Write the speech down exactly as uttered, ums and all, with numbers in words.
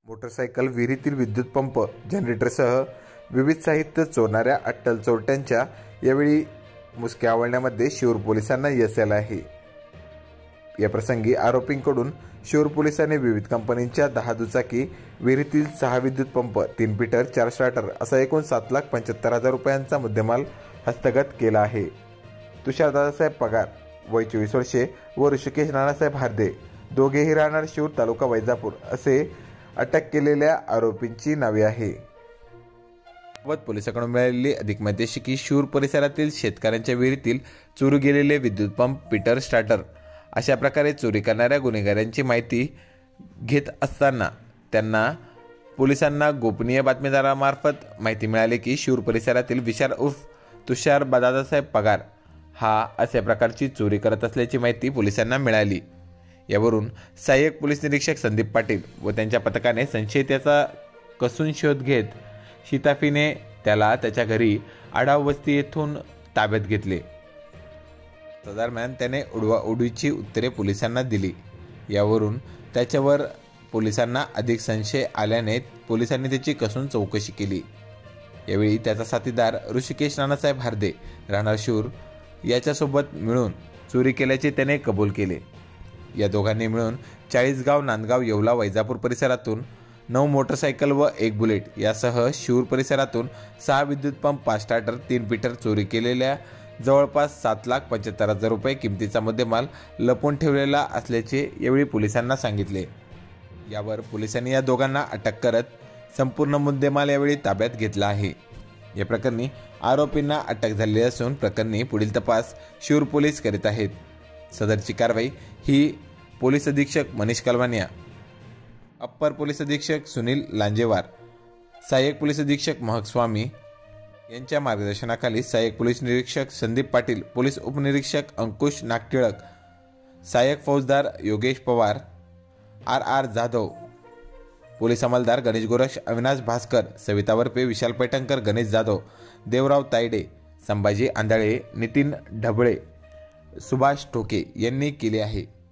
Motorcycle, विहिरीतील विद्युत pump, जनरेटरसह विविध साहित्य चोरणाऱ्या अट्टल चोरट्यांच्या यावेळी मुसक्या आवळण्यामध्ये शिरूर पोलिसांना यश आलं आहे। या प्रसंगी आरोपींकडून शिरूर पोलिसांनी विविध कंपनीच्या दहा दुचाकी, विहिरीतील सहा विद्युत पंप, तीन पीटर, चार स्टार्टर असा एकूण सात लाख पंच्याहत्तर हजार रुपयांचा मुद्देमाल हस्तगत केला आहे। तुषार दादासाहेब पगार वय चोवीस वर्षे व ऋषिकेश नानासाहेब हार्दे दोघेही राहणार शिरूर तालुका वैजापूर असे अटक केलेल्या आरोपींची नावे आहे। पोलिसांकडून मिळालेली अधिक माहिती अशी की शिरूर परिसरातील शेतकऱ्यांच्या विहिरीतील चोरी गेलेले विद्युत पंप, पीटर, स्टार्टर अशा प्रकारे चोरी करणाऱ्या गुन्हेगारांची माहिती घेत असताना त्यांना पोलिसांना गोपनीय बातमीदारामार्फत माहिती मिळाली की शिरूर परिसरातील विशाल उर्फ तुषार दादासाहेब पगार हा अशा प्रकारची चोरी करत असल्याची माहिती पोलिसांना मिळाली। यावरून सहाय्यक पोलीस निरीक्षक संदीप पाटील व त्यांच्या पथकाने संशयिताचा कसून शोध घेत शिताफीने त्याला त्याच्या घरी आढाव वस्ती येथून ताब्यात घेतले। दरम्यान त्याने उडवा उडवीची उत्तरे पोलिसांना दिली। यावरून त्याच्यावर पोलिसांना अधिक संशय आल्याने पोलिसांनी त्याची कसून चौकशी केली। यावेळी त्याचा साथीदार ऋषिकेश नानासाहेब हार्दे राहणार शिरूर याच्यासोबत मिळून चोरी केल्याचे त्याने कबूल केले। या दोघांनी मिळून चाळीसगाव, नांदगाव, येवला, वैजापूर परिसरातून नऊ मोटरसायकल व एक बुलेट यासह शिरूर परिसरातून सहा विद्युत पंप, पाच स्टार्टर, तीन पीटर चोरी केलेल्या जवळपास सात लाख पंच्याहत्तर हजार रुपये किमतीचा मुद्देमाल लपवून ठेवलेला असल्याचे यावेळी पोलिसांना सांगितले। यावर पोलिसांनी या दोघांना अटक करत संपूर्ण मुद्देमाल यावेळी ताब्यात घेतला आहे। या प्रकरणी आरोपींना अटक झालेली असून प्रकरणी पुढील तपास शिरूर पोलीस करीत आहेत। सदरची कारवाई ही पोलीस अधीक्षक मनीष कलवानिया, अप्पर पोलीस अधीक्षक सुनील लांजेवार, सहाय्यक पोलीस अधीक्षक महक स्वामी यांच्या मार्गदर्शनाखाली सहाय्यक पोलीस निरीक्षक संदीप पाटील, पोलीस उपनिरीक्षक अंकुश नागटिळक, सहाय्यक फौजदार Yogesh Pawar, R R Jadhav, police अंमलदार गणेश गोरक्ष, अविनाश भास्कर, सविता वरपे, विशाल पैठणकर, गणेश जाधव, देवराव तायडे, संभाजी आंधळे, नितीन ढबळे, सुभाष ठोके यांनी केले आहे।